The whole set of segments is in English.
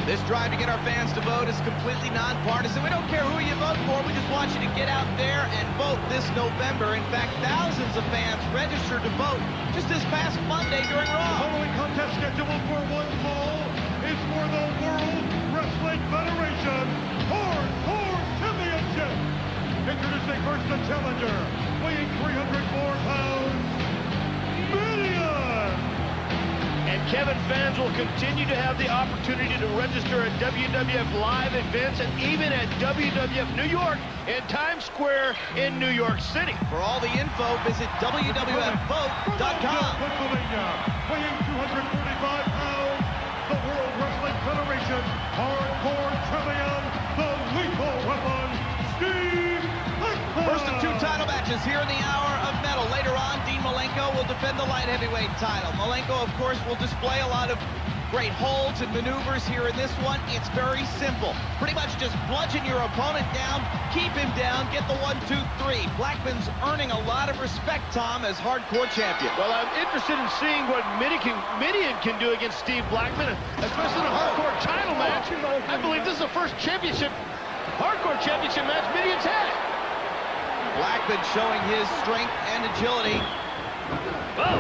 This drive to get our fans to vote is completely nonpartisan. We don't care who you vote for. We just want you to get out there and vote this November. In fact, thousands of fans registered to vote just this past Monday during Raw. The following contest scheduled for one fall is for the World Wrestling Federation Hardcore Championship. Introducing first the challenger, weighing 304 pounds, Mideon. And Kevin, fans will continue to have the opportunity to register at WWF live events and even at WWF New York and Times Square in New York City. For all the info, visit WWFvote.com. Pennsylvania, weighing 235 pounds, the World Wrestling Federation Hardcore Champion, the Lethal Weapon, Steve Blackman. First of two title matches here in the Hour of Metal. Later on, Dean Malenko will defend the light heavyweight title. Malenko, of course, will display a lot of great holds and maneuvers here in this one. It's very simple. Pretty much just bludgeon your opponent down, keep him down, get the 1, 2, 3. Blackman's earning a lot of respect, Tom, as hardcore champion. Well, I'm interested in seeing what Mideon can do against Steve Blackman, especially in a hardcore title match. I believe this is the first hardcore championship match Mideon's had. Blackman showing his strength and agility. Whoa.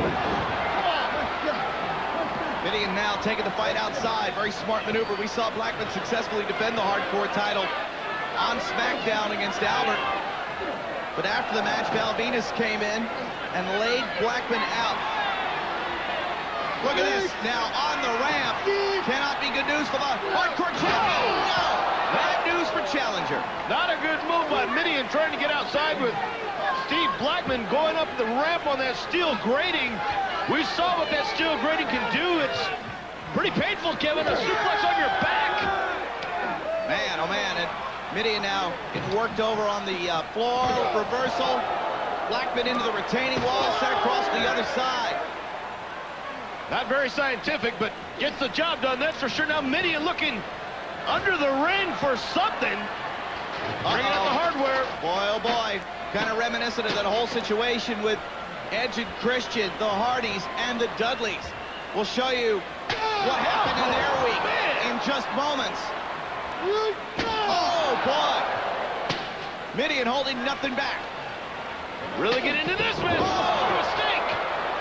Mideon now taking the fight outside. Very smart maneuver. We saw Blackman successfully defend the hardcore title on SmackDown against Albert. But after the match, Val Venus came in and laid Blackman out. Look at this. Now on the ramp. Cannot be good news for the hardcore champion. No. Bad news for challenger. Not a good move by Mideon trying to get outside with Steve Blackman going up the ramp on that steel grating. We saw what that steel grating can do. It's pretty painful, Kevin. A suplex on your back. Man, oh man. And Mideon now getting worked over on the floor. Reversal. Blackman into the retaining wall, set across the other side. Not very scientific, but gets the job done, that's for sure. Now Mideon looking under the ring for something. Bringing up the hardware. Boy, oh boy. Kind of reminiscent of that whole situation with Edge and Christian, the Hardys, and the Dudleys. We'll show you what happened in their week in just moments. Oh, boy. Mideon holding nothing back. Really get into this, man. Mistake.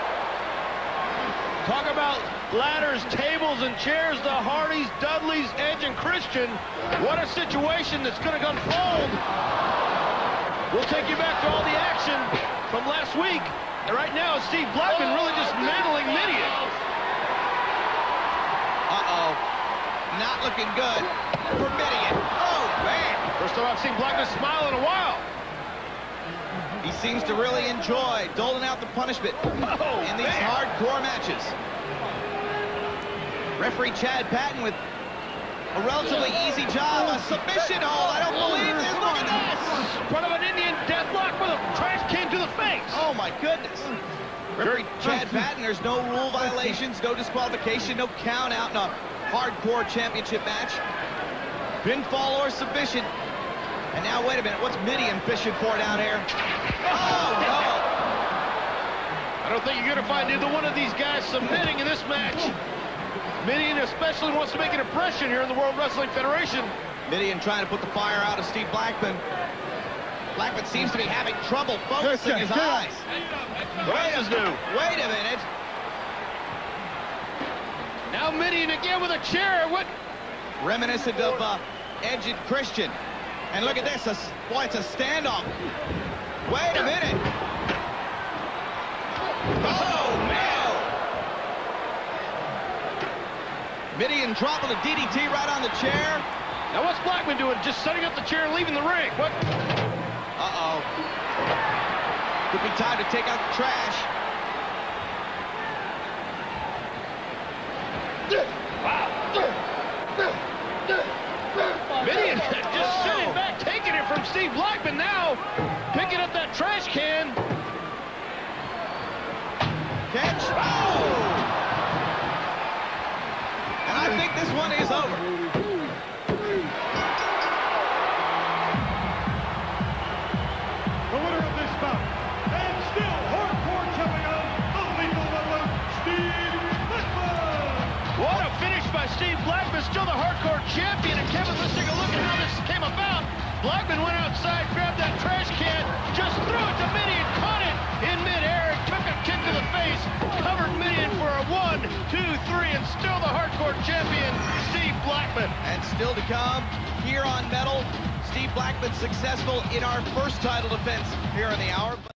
Talk about ladders, tables, and chairs. The Hardys, Dudleys, Edge, and Christian. What a situation that's going to unfold. We'll take you back to all the action from last week. And right now, Steve Blackman really just mantling Mideon. Uh-oh. Not looking good for Mideon. Oh, man. First time I've seen Blackman smile in a while. He seems to really enjoy doling out the punishment in these hardcore matches. Referee Chad Patton with a relatively easy job. A submission hold. I don't believe this. Look at this. In front of an Indian deathlock with a trash can to the face. Oh, my goodness. Referee Chad Patton, there's no rule violations, no disqualification, no count out in a hardcore championship match. Pinfall or submission. And now, wait a minute, what's Mideon fishing for down here? Oh, no! I don't think you're going to find either one of these guys submitting in this match. Mideon especially wants to make an impression here in the World Wrestling Federation. Mideon trying to put the fire out of Steve Blackman. Blackman seems to be having trouble focusing his eyes. Wait a minute. Now Mideon again with a chair. What? Reminiscent of Edge and Christian. And look at this. Boy, it's a standoff. Wait a minute. Oh, no. Mideon dropping the DDT right on the chair. Now what's Blackman doing? Just setting up the chair and leaving the ring. What? Uh-oh. Could be time to take out the trash. Wow. Mideon just sitting back, taking it from Steve Blackman now. Picking up that trash can. Catch. Oh! And I think this one is over. The winner of this bout, and still hardcore champion, the Lethal Weapon, Steve Blackman. What a finish by Steve Blackman, still the hardcore champion. And Kevin, let's take a look at how this came about. Blackman went outside, grabbed that trash can, just threw it to Mideon, caught it in midair, and took a kick to the face, covered Mideon for a 1, 2, 3, and still the hardcore champion, Steve Blackman. And still to come here on Metal, Steve Blackman successful in our first title defense here on the hour.